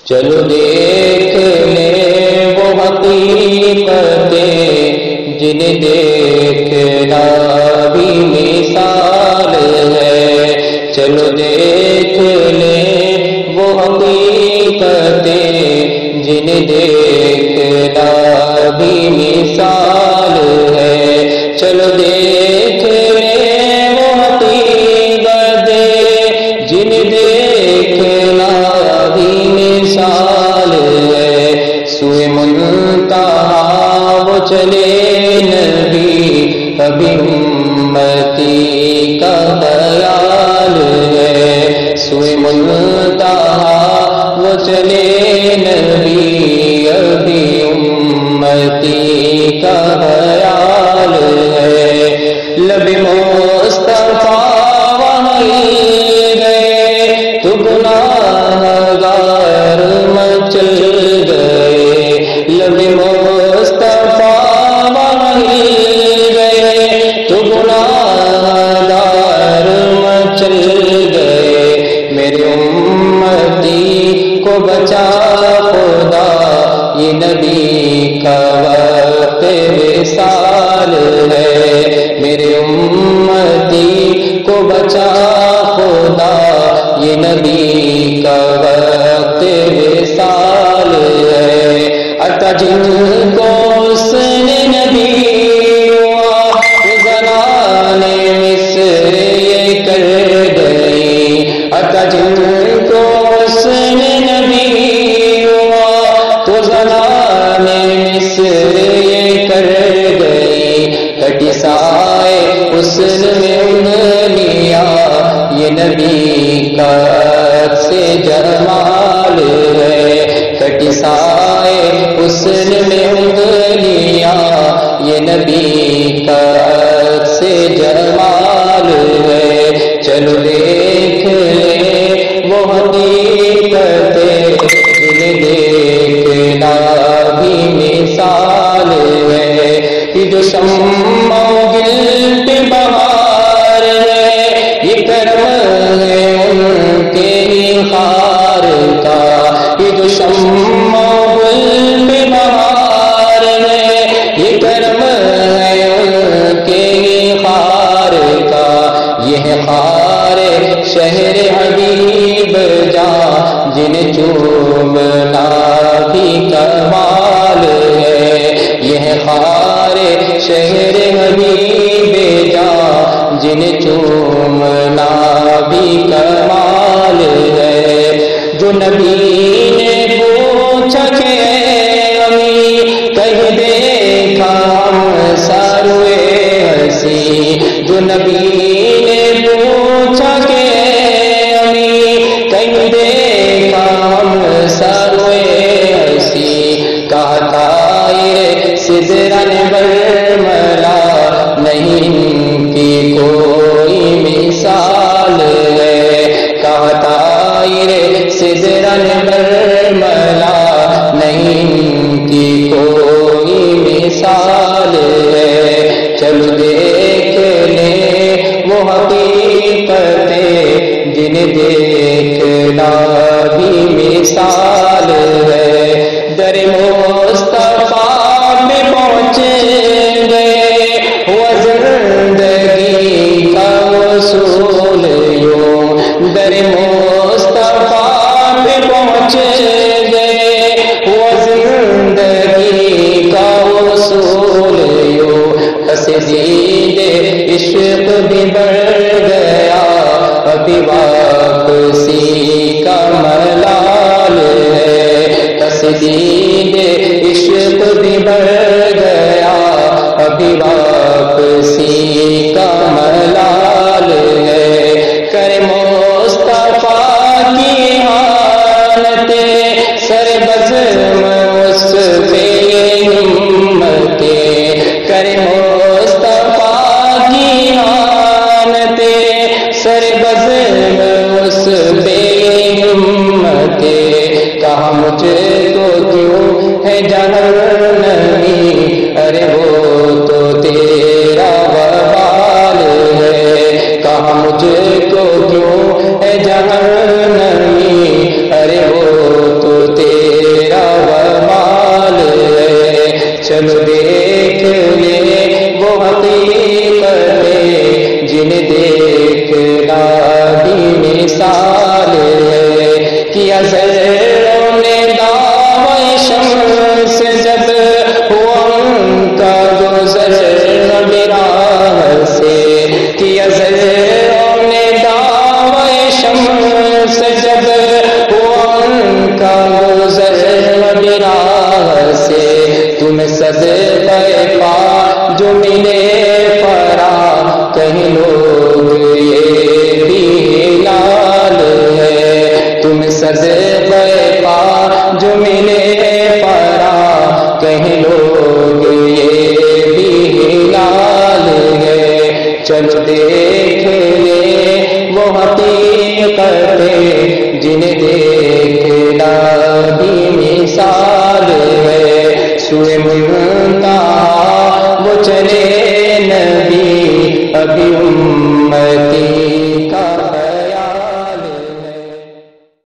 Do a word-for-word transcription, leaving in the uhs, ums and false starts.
چلو دیکھ لیں وہ حقیقتیں جنہیں دیکھنا بھی مثال ہے، چلو دیکھ لیں وہ حقیقتیں جنہیں دیکھنا بھی مثال ہے، چلو دیکھ لیں وہ حقیقتیں جنہیں دیکھنا بھی مثال ہے، سوئے منتہا وہ چلے نبی ابھی امتی کا خیال ہے، سوئے منتہا وہ چلے نبی ابھی امتی کا خیال ہے، لب مصطفیٰ وہیں گئے تو گناہگار مچل گئے، لب مصطفیٰ وہیں گئے تو گناہگار مچل گئے، میرے امتی کو بچا خدا یہ نبی کا وقت وصال ہے، میرے امتی کو بچا خدا یہ نبی کا وقت وصال ہے، عطا جن کو اس نے نبی ہوا وہ زنانے مصر یہ کر گئی، عطا جن کو اس نے نبی ہوا تو زنانے مصر یہ کر گئی، کٹی سائے حسن میں انگلیاں یہ نبی کا عکس جمال ہے، کٹی سائے حسن میں انگلیاں یہ نبی کا عکس جمال ہے، چلو دیکھ لیں وہ حقیقتیں جنہیں دیکھنا بھی مثال ہے، یہ جو شمع و گل پہ بہار ہے یہ کرم ہے ان کے ہی خار کا، یہ جو شمع و گل پہ بہار ہے یہ کرم ہے ان کے ہی خار کا، یہ ہے خار شہر حبیب جاں جنہیں چومنا بھی کمال ہے، یہ ہے خار شہر حبیب جاں جنہیں چومنا بھی کمال ہے، جو نبی نے پوچھا کہ اے امی کہیں دیکھا ہم سروے ہنسی، جو نبی نے پوچھا کہ اے امی کہیں دیکھا ہم سروے ہنسی، کہا طائر سدرن برملا نہیں ان کی کوئی مثال ہے، کہا طائر سدرن برملا نہیں ان کی کوئی مثال ہے، چلو دیکھ لیں وہ حقیقتیں جنہیں دیکھنا بھی مثال ہے، در مصطفیٰ میں پہنچ گئے وہ زندگی کا وصول یوں، در مصطفیٰ میں پہنچ گئے وہ زندگی کا وصول یوں، تسدید عشق بھی بڑھ گیا ابھی واپسی کا ملال ہے، تسدید عشق بھی بڑھ گیا ابھی واپسی کا ملال ہے، کرے مصطفیٰ کی حالتیں سر بزم اس پہ ہمتیں، کرے مصطفیٰ کی حالتیں سر بزم اس پہ ہمتیں، کہا مجھے تو کیوں ہے جہنمی ارے وہ تو تیرا وبال ہے، کہا مجھے کو کیوں ہے جہنمی ارے وہ تو کا گزر راہ سے، تمہیں صدقہ پا جو ملے فرا، کہیں لوگ یہ بھی لال ہے، تمہیں صدقہ پا جو ملے فرا، کہیں لوگ یہ بھی لال ہے۔ چلو دیکھ لے وہ حقیقتیں جنہیں دیکھنا بھی مثال ہے، سوئے